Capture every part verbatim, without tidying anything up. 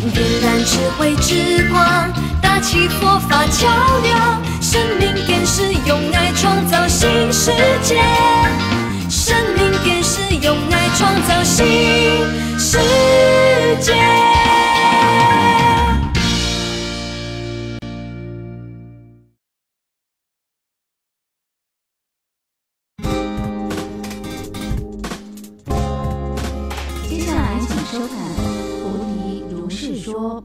点燃智慧之光，搭起佛法桥梁，生命电视用爱创造新世界，生命电视用爱创造新世界。 接下来请收看《菩提如是说》。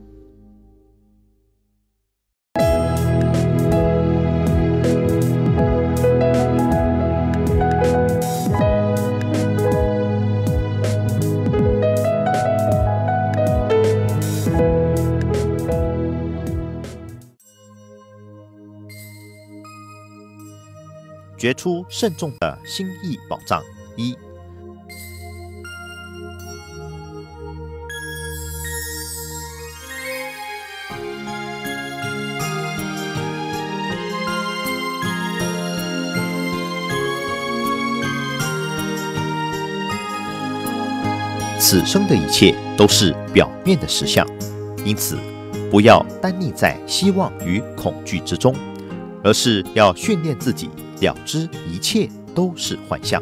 掘出慎重的心意宝藏一。此生的一切都是表面的实相，因此不要单溺在希望与恐惧之中，而是要训练自己了知一切都是幻象。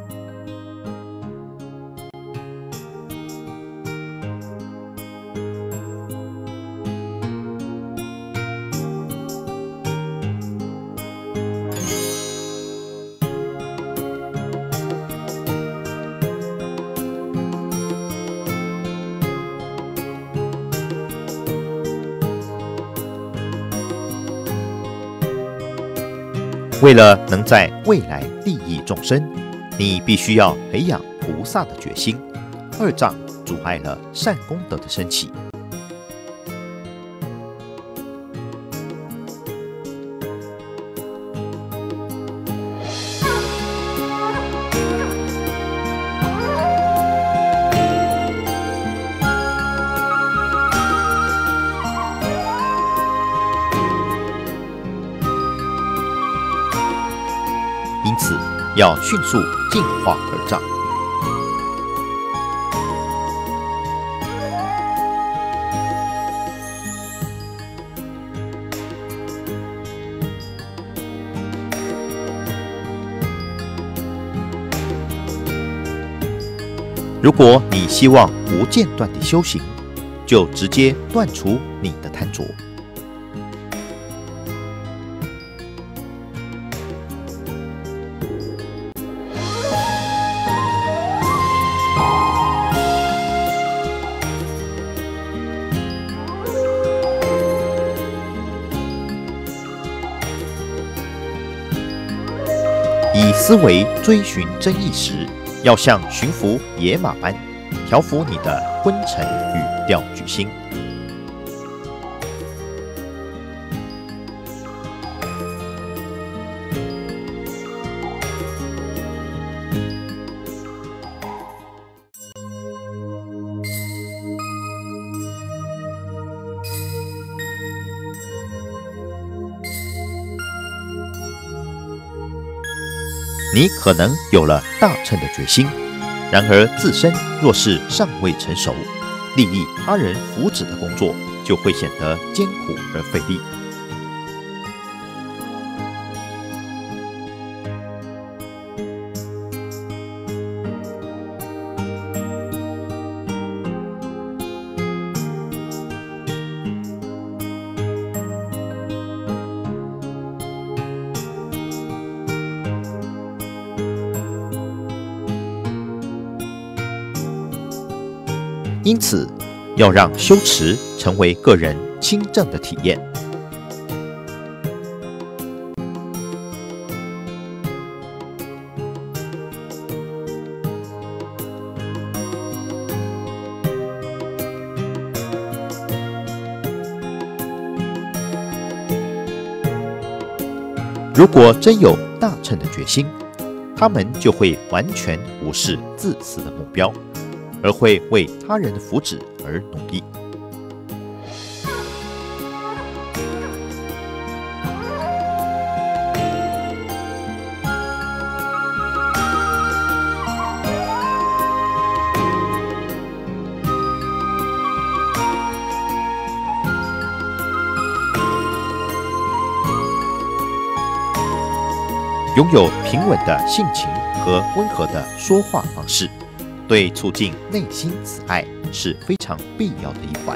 为了能在未来利益众生，你必须要培养菩萨的决心。二障阻碍了善功德的升起。因此，要迅速净化二障。如果你希望无间断地修行，就直接断除你的贪着。以思维追寻真意时，要像驯服野马般调伏你的昏沉与掉举心。你可能有了大乘的决心，然而自身若是尚未成熟，利益他人福祉的工作就会显得艰苦而费力。因此，要让修持成为个人亲证的体验。如果真有大乘的决心，他们就会完全无视自私的目标，而会为他人的福祉而努力。 拥有平稳的性情和温和的说话方式，对促进内心慈爱是非常必要的一环。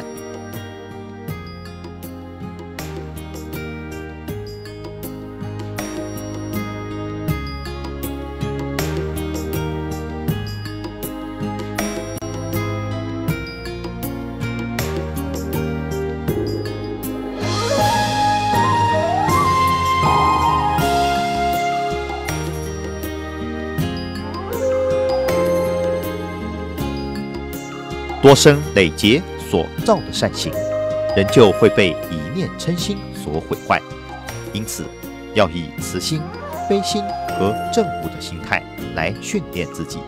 多生累劫所造的善行，人就会被一念嗔心所毁坏。因此，要以慈心、悲心和正悟的心态来训练自己。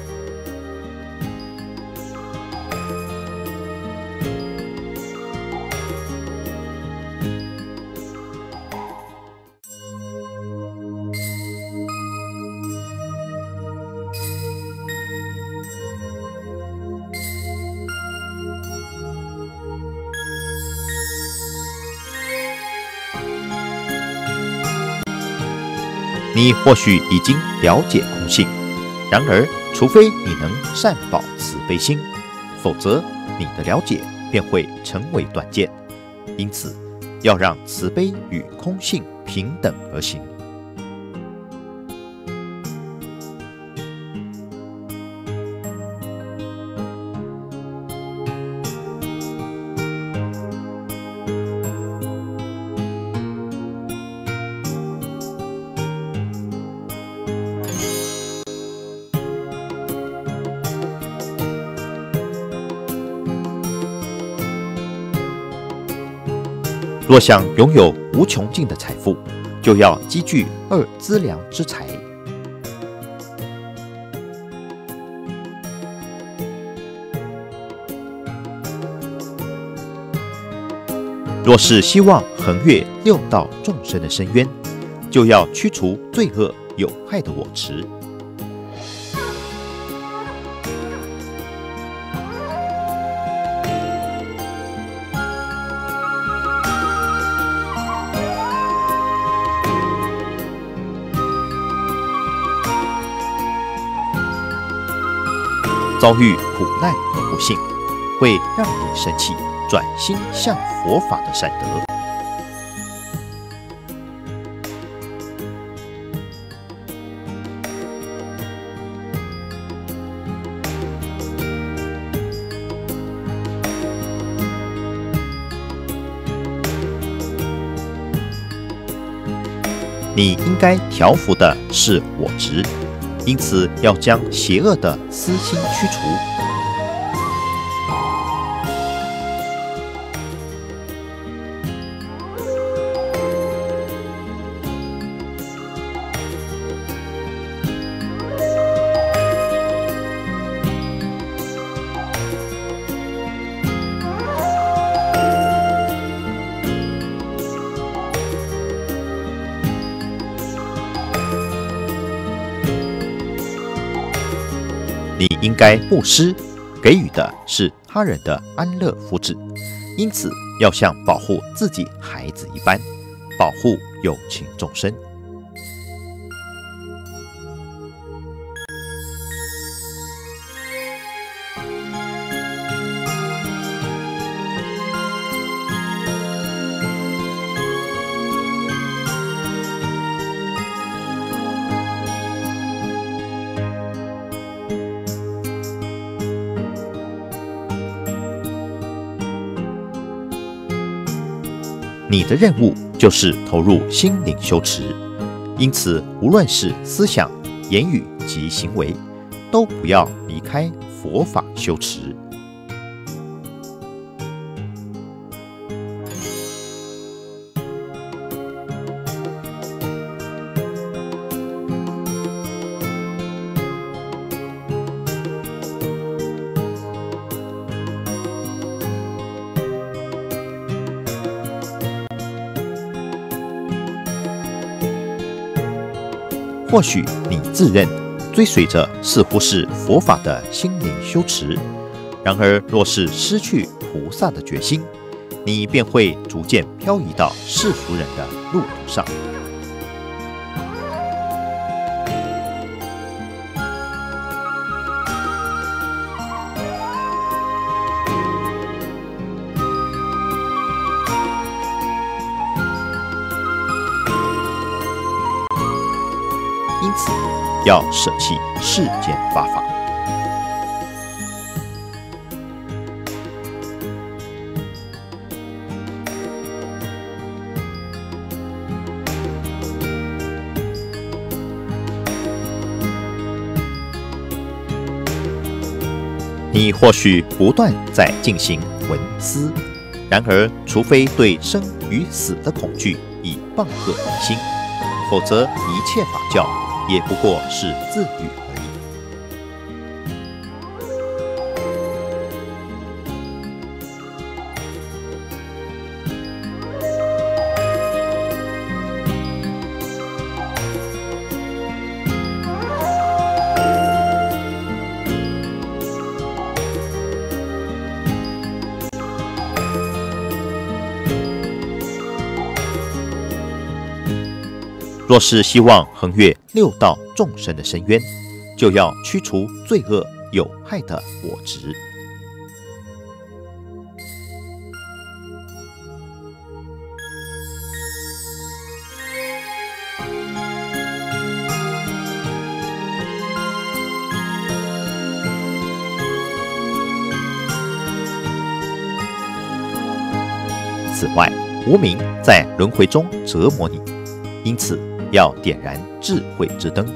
你或许已经了解空性，然而，除非你能善保慈悲心，否则你的了解便会成为断见。因此，要让慈悲与空性平等而行。若想拥有无穷尽的财富，就要积聚二资粮之财。若是希望横越六道众生的深渊，就要驱除罪恶有害的我执。遭遇苦难和不幸，会让你生气，转心向佛法的善德。你应该调伏的是我执。因此，要将邪恶的私心驱除。你应该布施，给予的是他人的安乐福祉，因此要像保护自己孩子一般，保护有情众生。你的任务就是投入心灵修持，因此无论是思想、言语及行为，都不要离开佛法修持。或许你自认追随着似乎是佛法的心灵修持，然而若是失去菩萨的决心，你便会逐渐漂移到世俗人的路途上。 要舍弃世间八法。你或许不断在进行文思，然而，除非对生与死的恐惧已棒喝于心，否则一切法教也不过是自语而已。若是希望横越六道众生的深渊，就要驱除罪恶有害的我执。此外，无明在轮回中折磨你，因此要点燃智慧之灯。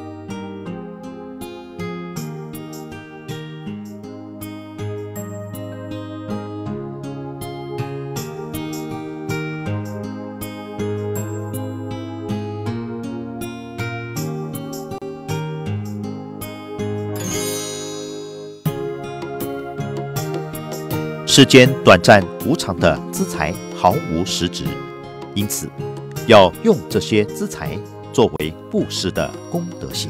世间短暂无常的资财毫无实质，因此要用这些资财作为布施的功德行。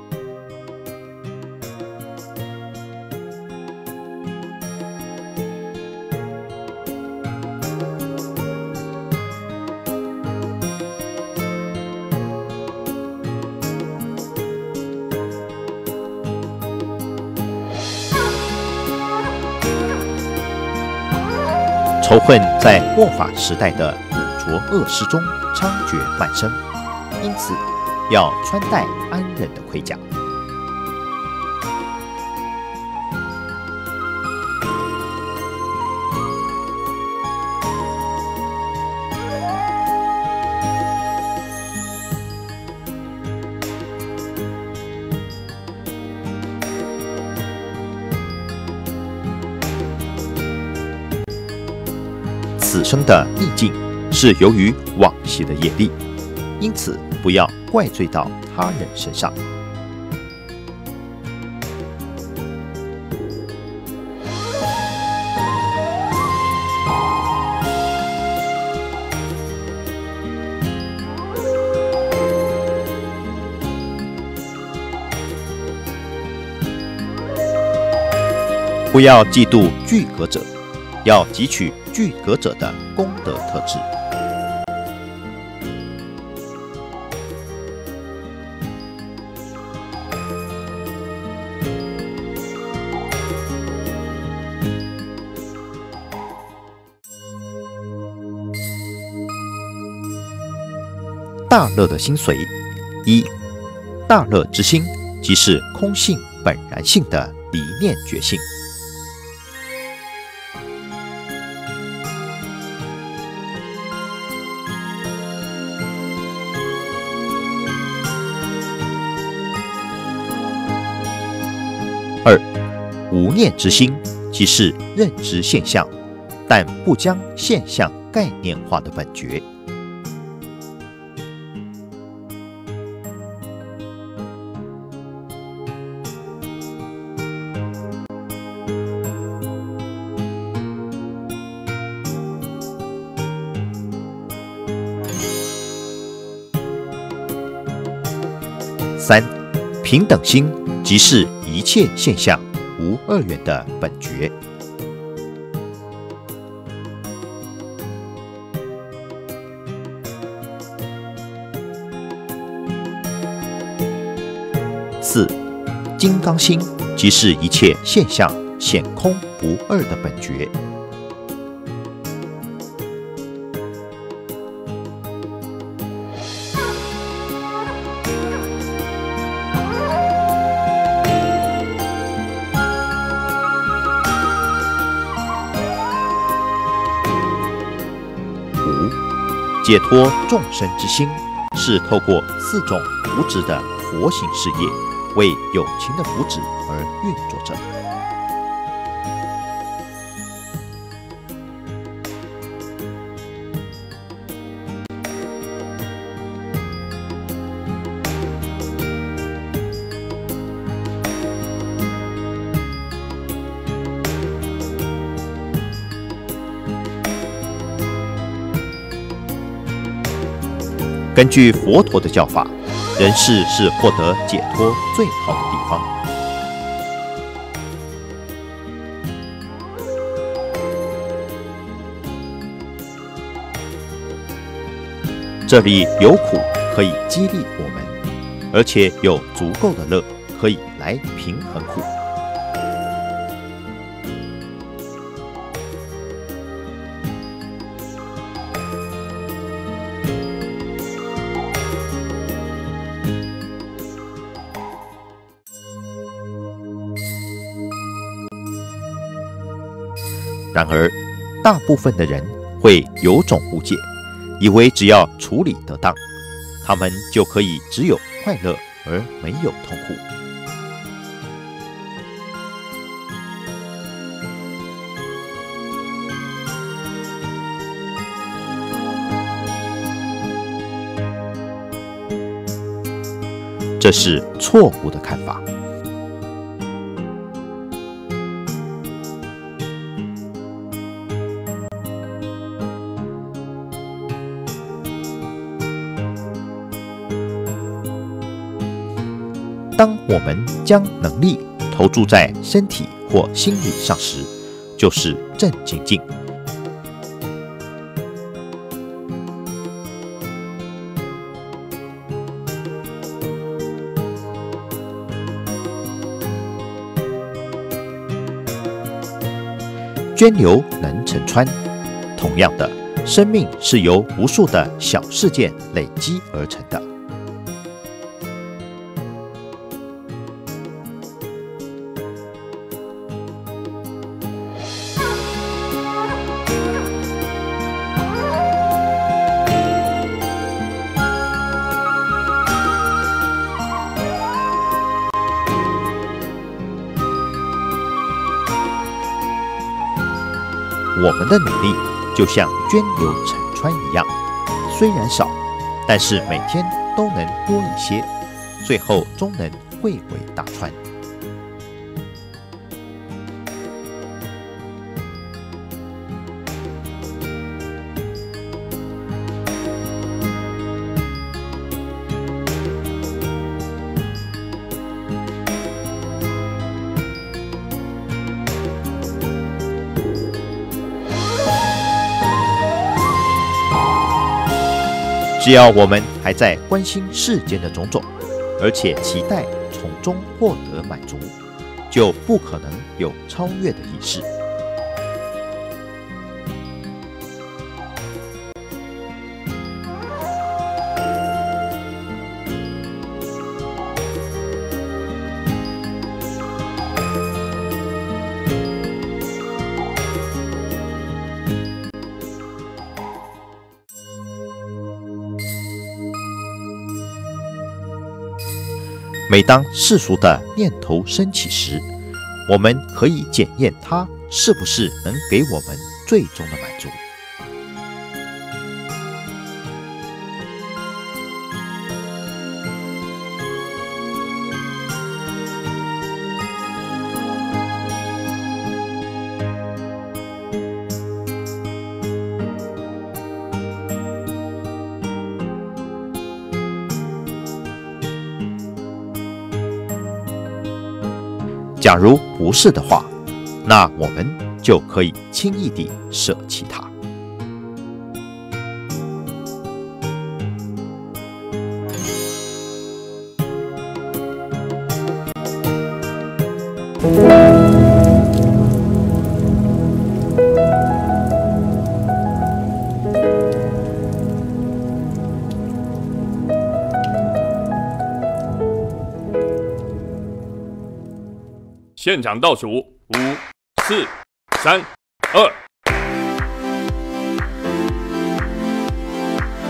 仇恨在末法时代的污浊恶施中猖獗蔓生，因此要穿戴安忍的盔甲。此生的逆境是由于往昔的业力，因此不要怪罪到他人身上。不要嫉妒具格者，要汲取具格者的功德特质。大乐的心髓：一、大乐之心，即是空性本然性的离念觉性。二、无念之心，即是认知现象，但不将现象概念化的本觉。三、平等心，即是一切现象无二元的本觉。四、金刚心，即是一切现象显空不二的本觉。 解脱众生之心，是透过四种福祉的佛行事业，为有情的福祉而运作着。根据佛陀的教法，人世是获得解脱最好的地方。这里有苦可以激励我们，而且有足够的乐可以来平衡苦。然而，大部分的人会有种误解，以为只要处理得当，他们就可以只有快乐而没有痛苦。这是错误的看法。当我们将能力投注在身体或心理上时，就是正精进。涓流能成川，同样的，生命是由无数的小事件累积而成的。我们的努力就像涓流成川一样，虽然少，但是每天都能多一些，最后终能汇为大川。只要我们还在关心世间的种种，而且期待从中获得满足，就不可能有超越的意识。每当世俗的念头升起时，我们可以检验它是不是能给我们最终的满足。假如不是的话，那我们就可以轻易地舍弃它。 现场倒数五、四、三、二。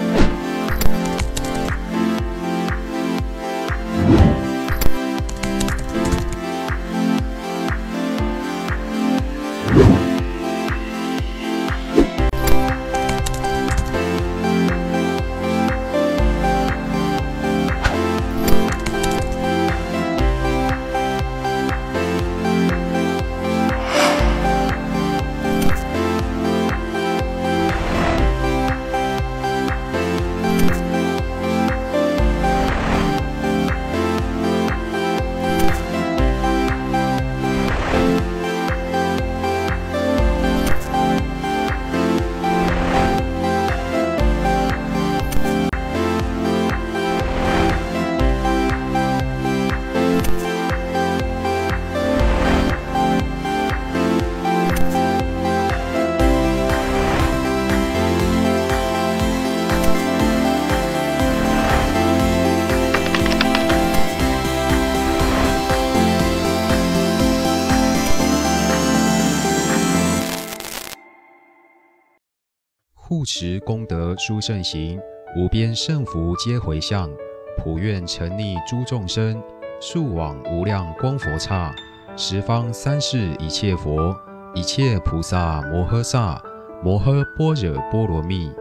护持功德殊胜行，无边胜福皆回向，普愿沉溺诸众生，速往无量光佛刹，十方三世一切佛，一切菩萨摩诃萨，摩诃般若波罗蜜。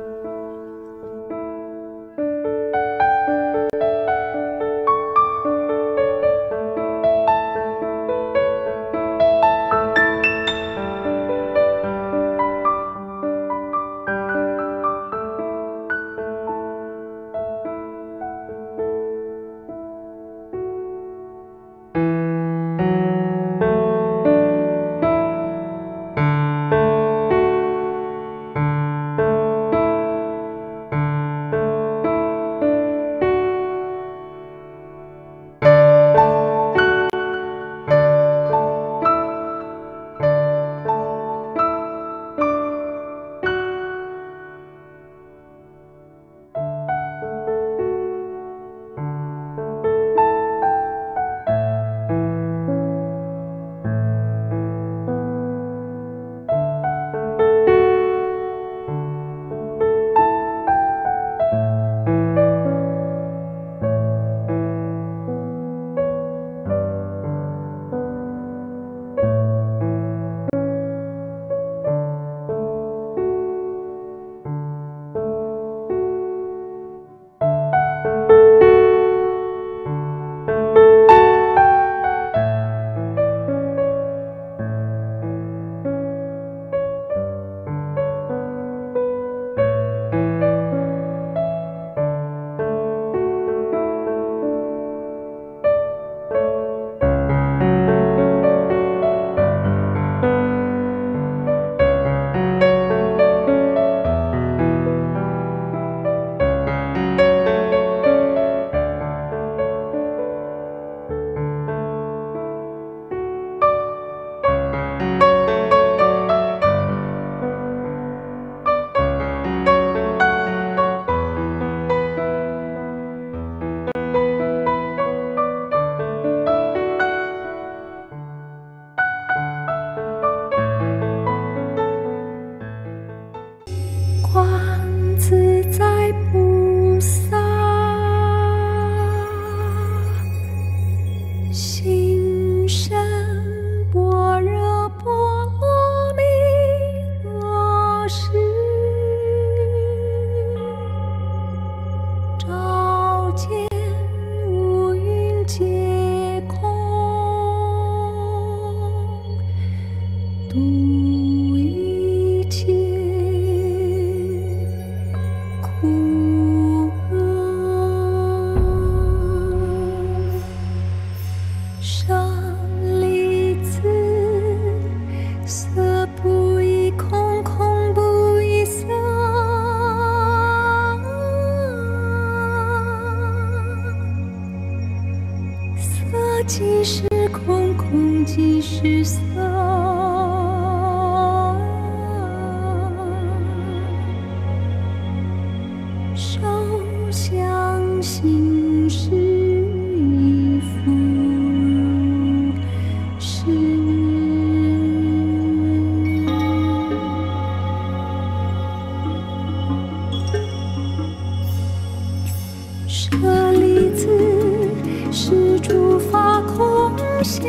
即是空，空即是色。受想行识亦复如是。舍利子，是诸法空相，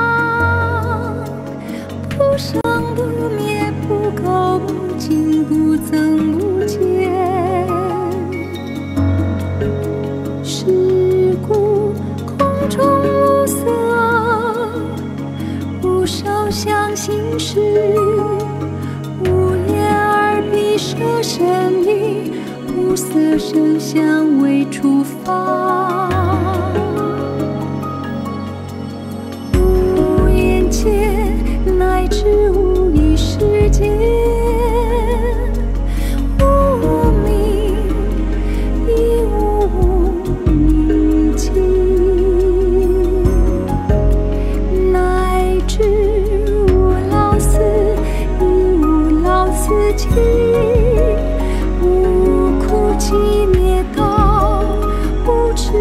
不生不灭，不垢不净，不增不减。是故空中无色，无受想行识，无眼耳鼻舌身意，无色声香味触法。乃至无一世间，无明亦无明尽，乃至无老死亦无老死尽，无苦集灭道，无痴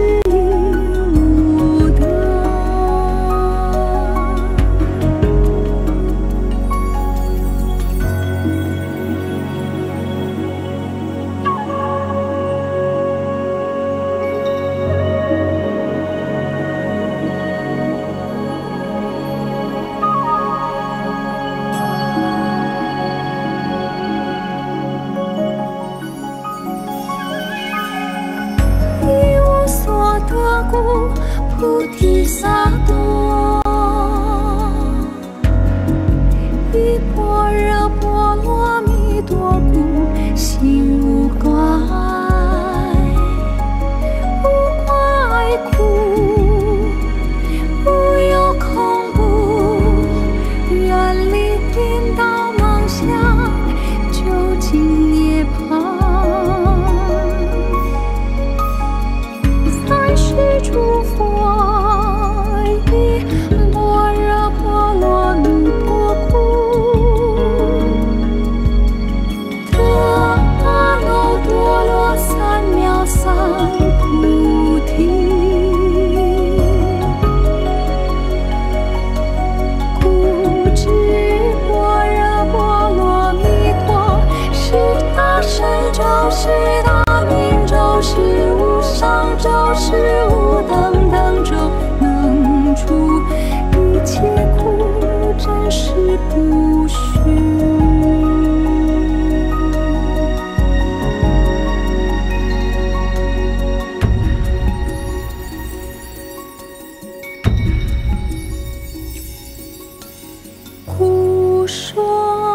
菩提萨埵，依般若波罗蜜多故，心无怪，无怪苦，无有恐怖，远离颠倒妄想，究竟涅槃。三世诸佛依般若波罗蜜多故，得阿耨多罗三藐三菩提。故知般若波罗蜜多是大神咒，是大明咒，是无上咒，是无等等咒，能除一切苦，真实不虚。故说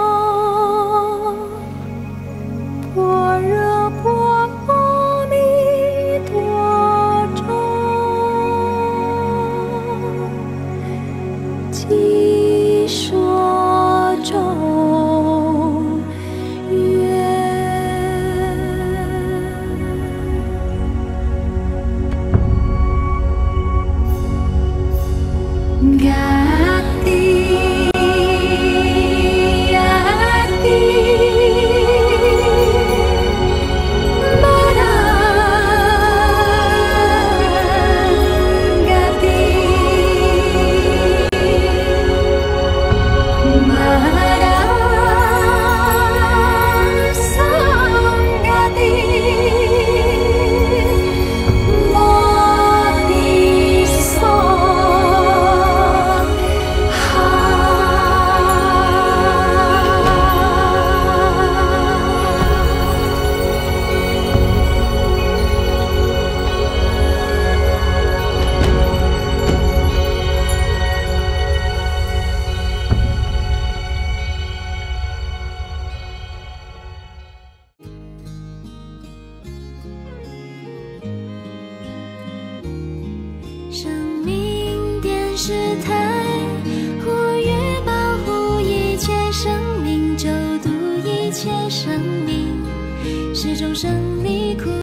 般若波罗蜜多咒，即说咒曰：嘎地呀地。生命电视台，呼吁保护一切生命，救度一切生命，始终生离苦。